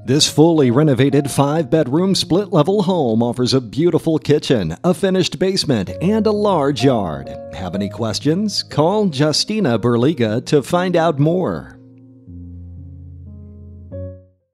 This fully renovated 5-bedroom split-level home offers a beautiful kitchen, a finished basement, and a large yard. Have any questions? Call Justyna Burliga to find out more.